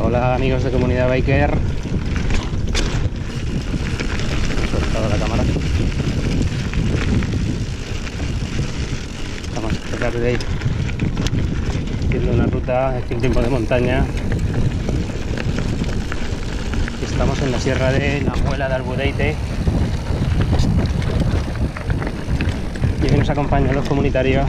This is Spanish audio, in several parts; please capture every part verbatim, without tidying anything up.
Hola amigos de Comunidad Biker. He soltado la cámara. Estamos a tratar de ir haciendo una ruta de tiempo de montaña. Estamos en la sierra de la Muela de Albudeite y hoy nos acompañan los comunitarios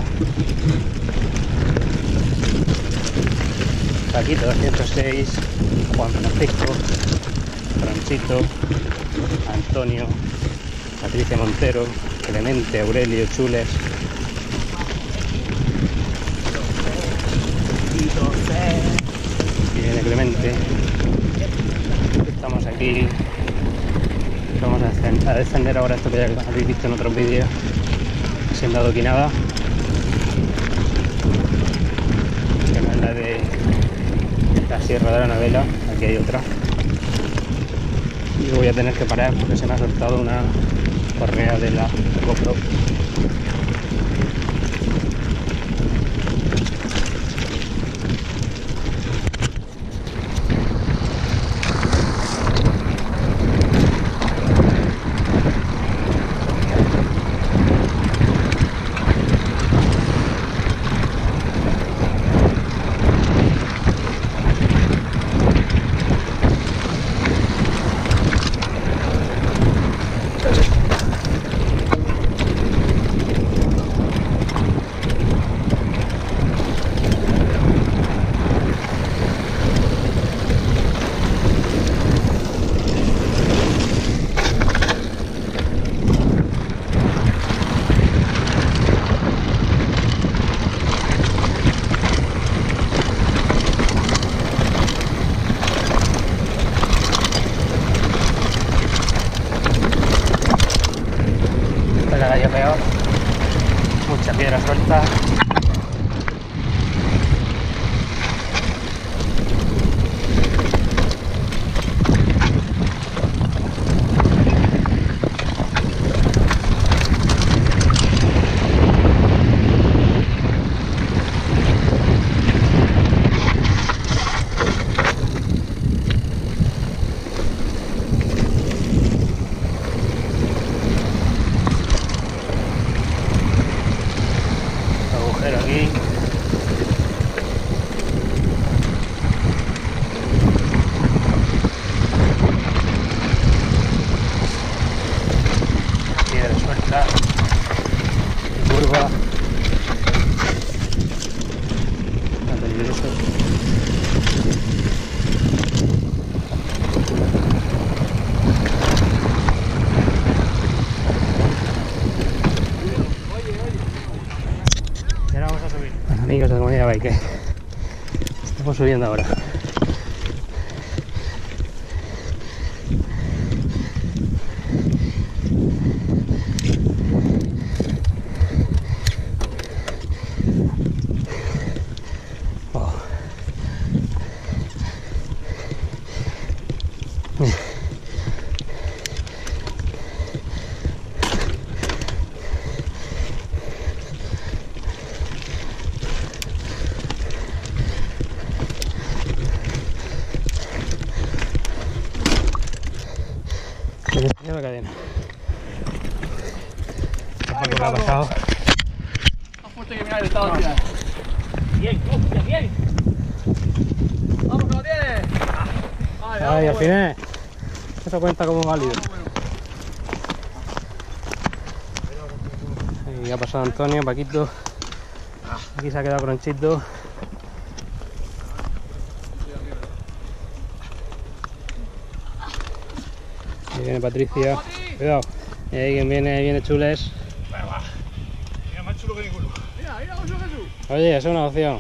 Paquito doscientos seis, Juan Francisco, Franchito, Antonio, Patricia Montero, Clemente, Aurelio, Chules. Y viene Clemente. Estamos aquí. Vamos a, descend a descender ahora esto que ya habéis visto en otros vídeos, siendo adoquinada, que no es la de la Sierra de la Navela. Aquí hay otra y voy a tener que parar porque se me ha soltado una correa de la GoPro. Peor, mucha piedra suelta. Aquí piedra suelta, curva, está peligroso. Bueno, amigos de Comunidad Biker, estamos subiendo ahora. Oh. Se me salió la cadena. Ay, ¿Qué ha pasado? Más fuerte que mirar el estado, tía. Bien, hostia, bien. Vamos, que lo tienes. Vale, Ay, al bueno. final eso cuenta como válido. Ahí ha pasado Antonio, Paquito. Aquí se ha quedado Cronchito. Ahí viene Patricia. Cuidado. Y ahí quien viene, ahí viene Chules. Mira, más chulo que ninguno. Mira, mira, José Jesús. Oye, eso es una opción.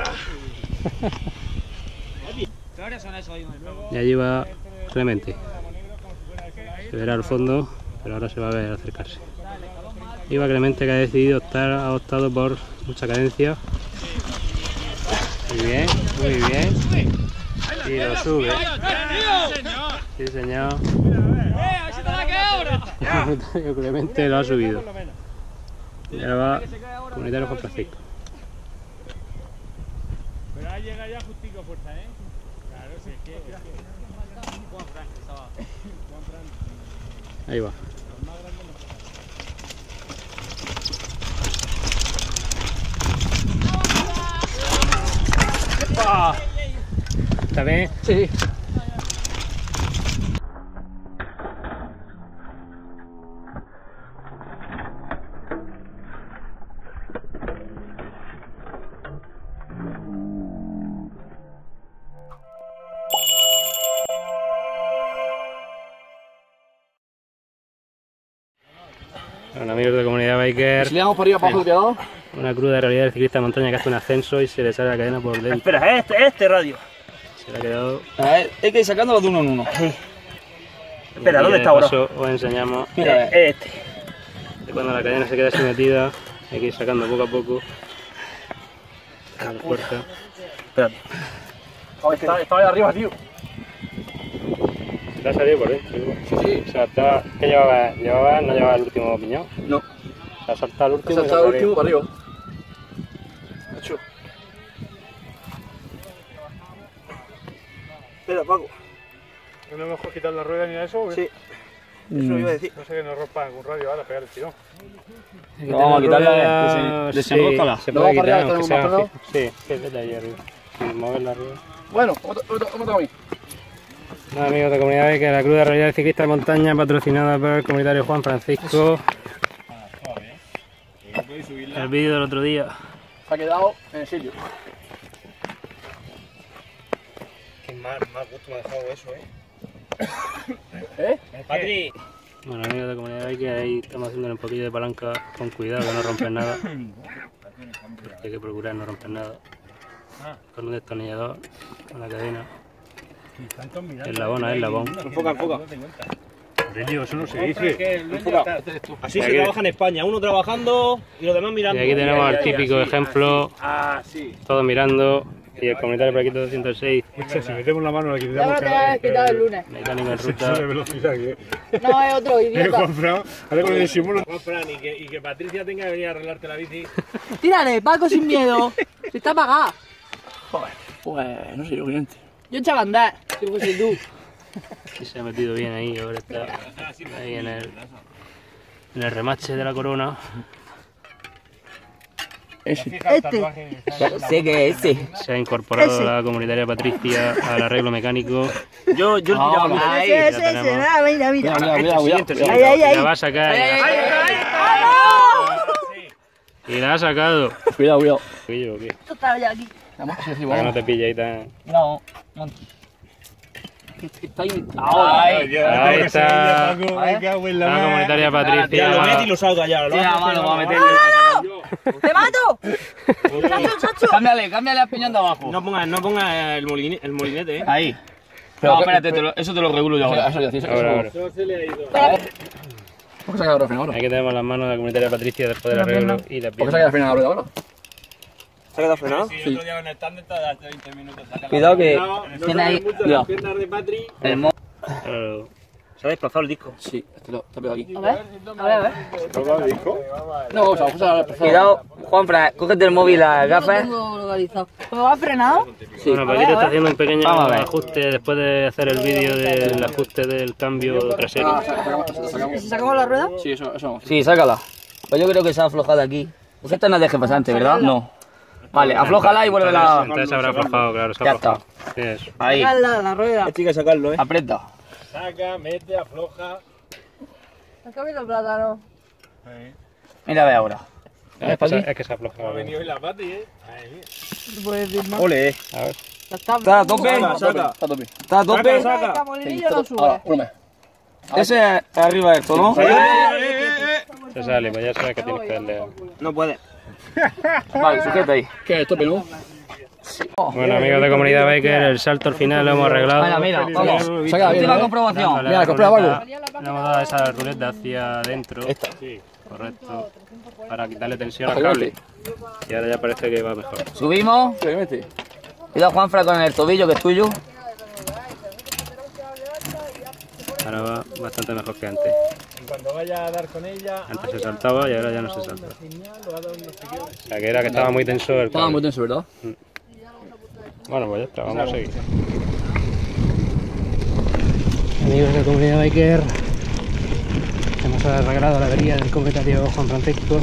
Y allí va Clemente. Se verá al fondo, pero ahora se va a ver acercarse. Y va Clemente, que ha decidido optar, ha optado por mucha cadencia. Muy bien, muy bien. Y lo sube. Sí, señor. El Clemente lo ha subido. Y ahora va Comunitario Juan Francisco. Pero ahí llega ya justico fuerza, ¿eh? Ahí va. ¿Está bien? Sí. Bueno, amigos de Comunidad Biker, Si le damos para arriba, para abajo, cuidado. una cruda realidad del ciclista de montaña que hace un ascenso y se le sale la cadena por dentro. Espera, este, este radio. Se le ha quedado. A ver, hay que ir sacándolo de uno en uno. Espera, Y ¿dónde de está ahora? paso os enseñamos Mira, Eh, Este. que cuando la cadena se queda así metida hay que ir sacando poco a poco. Con fuerza. Espérate. está, está ahí arriba, tío. ¿Te ha salido por dentro? Sí, sí. O sea, estaba, ¿qué llevaba? ¿Llevaba? ¿No llevaba el último piñón? No. Se ha saltado el Se último. ha y saltado el salido. último para arriba. Hecho. Espera, Paco. No es mejor quitar la rueda ni a eso, ¿o qué? Sí. Eso lo iba a decir. No sé que nos rompa algún radio ahora, pegar el tirón. No, vamos a quitarla Rueda, de sí, desenróscala. se ¿No puede va para quitar, arriba, aunque está sea más así. Sí, sí, vete ahí arriba. Sin moverla arriba. Bueno, ¿cómo te- cómo te- cómo te va a mí? Nada, amigos de Comunidad Biker, la cruda realidad del ciclista de montaña patrocinada por el comunitario Juan Francisco. El vídeo del otro día. Se ha quedado en el sitio. Qué mal, mal gusto me ha dejado eso, eh. ¿Eh? Patri. Bueno, amigos de Comunidad Biker, ahí estamos haciendo un poquillo de palanca con cuidado, que no rompen nada. Porque hay que procurar no romper nada. Con un destornillador, con la cadena. El labón, es el labón. Enfoca, enfoca. Aurelio, eso no se dice. Así se Aquí- trabaja en España. Uno trabajando y los demás Y mirando. aquí tenemos el típico ejemplo, Ah, sí. todos mirando. Y el comunitario por aquí doscientos seis, Escucha, si metemos la mano aquí, le Ya me damos lo tenías quitado el lunes. mecánico en Eso ruta. de velocidad que No, es otro he idiota. comprado. Ahora con el disimulo. Juan Fran, y que, y que Patricia tenga que venir a arreglarte la bici. Tírale, Paco, sin miedo. Si está apagada. Joder. Pues no sé yo, cliente. Yo echaba a andar, si fuese tú. Y se ha metido bien ahí, ahora está ahí en el, en el remache de la corona. Ese. Este. Sé que es ese. Se ha incorporado Ese. la comunitaria Patricia al arreglo mecánico. Yo, yo Ah, tiraba. mira. Ese, ya ese, ese. tenemos. Mira, mira, mira. Mira, mira, Este mira, siguiente, cuidado. Ahí, ahí, Y la ahí. va a sacar. y la- Y la ha sacado. Cuidado, cuidado. Pillo, ¿o qué? Esto está ya aquí. Vamos, sí, sí, Para que no vamos. te pille ahí tan. No, no. Está ahí. Ahora, ahí. Ahí está. A ver. La comunitaria Ya lo Patricia. mete y lo salga ya. Lo Tira, hace, mano, lo vamos a hace. meterle. ¡Te mato! ¡Chacho, chacho! Cámbiale, cámbiale al piñón de abajo. No ponga, no ponga el, moline- el molinete, eh. Ahí. No, espérate, te lo- eso te lo regulo yo ahora. Eso, eso, eso, Ahora, ahora. ¿Por qué saca la rueda ahora? Aquí tenemos las manos de la comunitaria Patricia después del arreglo y la ¿Por qué saca la frena la rueda ahora? ¿Se ha quedado frenado? Sí. otro día en el tándem está hace veinte minutos. Cuidado que tiene ahí. Cuidado. piernas de Patri. El mo- Claro. Se ha desplazado el disco. Sí, este lo está pegado aquí. A ver, a ver, a ver. No, o sea, vamos a ver. Cuidado, Juanfran, cógete el móvil, las No lo gafas. tengo localizado. ¿Cómo ha frenado? Sí. Bueno, Paquito está haciendo un pequeño Vamos a ver. ajuste después de hacer el vídeo del ajuste del cambio trasero. Ah, sacamos, sacamos. ¿Si sacamos la rueda? Sí, eso, eso vamos. Sí, sácala. Pues yo creo que se ha aflojado aquí. Porque esta no es de jefe pasante, ¿verdad? No. Vale, aflójala y vuélvela. Entonces se habrá aflojado, claro, se ha Ya aflojado. Sí, eso. Ahí, Sacarla, la rueda. Hay que sacarlo, eh. aprieta. Saca, mete, afloja. Saca bien los plátanos. Mira, ve ahora. Es que, se, es que se ha aflojado. Ha venido hoy la Patri, eh. Ahí. No puedes decir más. Ole, eh. A ver. Ya está. Está a tope. Saca, saca. Está a tope. Está a tope. Saca, El molinillo no Ahora, sube. úname. Ese es arriba de esto, ¿no? Se sale, pues ya sabes que tienes que darle. a- No puede. Vale, sujeta ahí. ¿Qué es tope, no? Bueno, amigos de Comunidad Biker, el salto al final lo hemos arreglado. Mira, mira, vamos. Saca bien, Última ¿eh? comprobación. Dándole Mira, la comprueba, ruleta. Paco. Le hemos dado esa ruleta hacia adentro. Esta. Sí, correcto. Para quitarle tensión al Baja, cable. Y ahora ya parece que va mejor. Subimos. Sí, mete. Cuidado, Juanfran, con el tobillo que es tuyo. Ahora va bastante mejor que antes. Cuando vaya a dar con ella. Antes se saltaba y ahora ya no se salta. O sea que era que estaba muy tenso el Estaba cable. muy tenso, ¿verdad? Bueno, pues ya está, vamos a seguir. Amigos de la comunidad biker, hemos arreglado la avería del cometario Juan Francisco.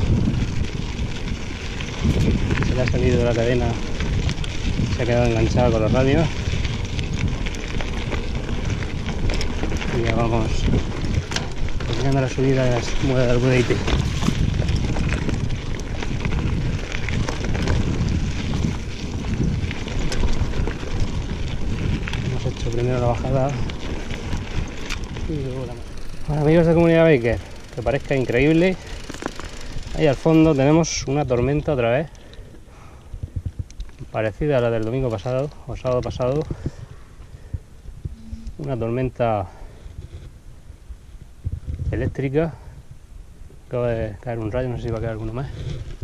Se le ha salido de la cadena, se ha quedado enganchado con los radios y ya vamos terminando la subida de las muelas del Budeite. Hemos hecho primero la bajada y luego la... Bueno, amigos de comunidad biker, que parezca increíble, ahí al fondo tenemos una tormenta otra vez, parecida a la del domingo pasado o sábado pasado. Una tormenta eléctrica. Acaba de caer un rayo, no sé si va a caer alguno más.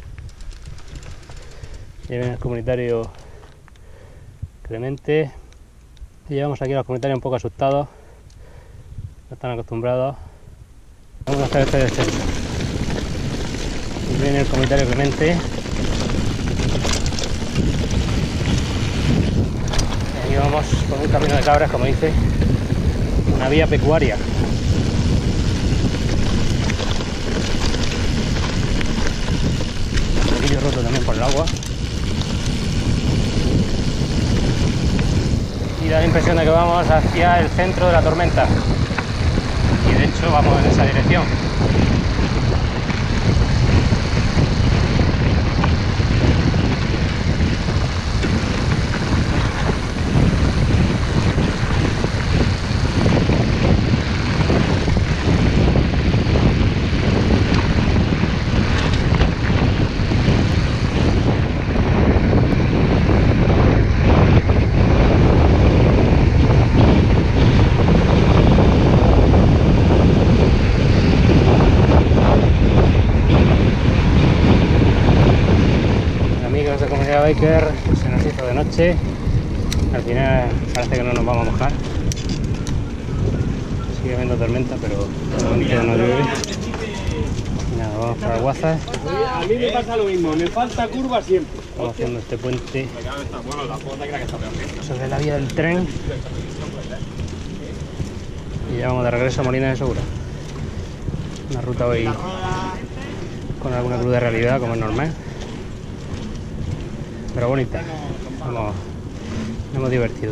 Y viene el comunitario Clemente. Y llevamos aquí a los comunitarios un poco asustados, no están acostumbrados. Vamos a hacer este descenso. Y viene el comunitario Clemente. Y vamos por un camino de cabras, como dice, una vía pecuaria. Un poquillo roto también por el agua. Y da la impresión de que vamos hacia el centro de la tormenta. Y de hecho vamos en esa dirección. De comunidad biker, se nos hizo de noche, al final parece que no nos vamos a mojar, sigue habiendo tormenta pero de momento no llueve. Y nada, vamos para Guazas. A mí me pasa lo mismo, me falta curva siempre. Estamos haciendo este puente sobre la vía del tren y ya vamos de regreso a Molina de Segura. Una ruta hoy con alguna cruda realidad, como es normal, pero bonita. Vamos, nos hemos divertido.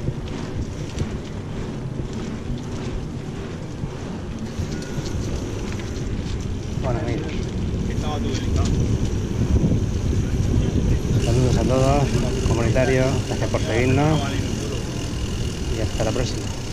Bueno, amigos, saludos a todos, comunitarios, gracias por seguirnos y hasta la próxima.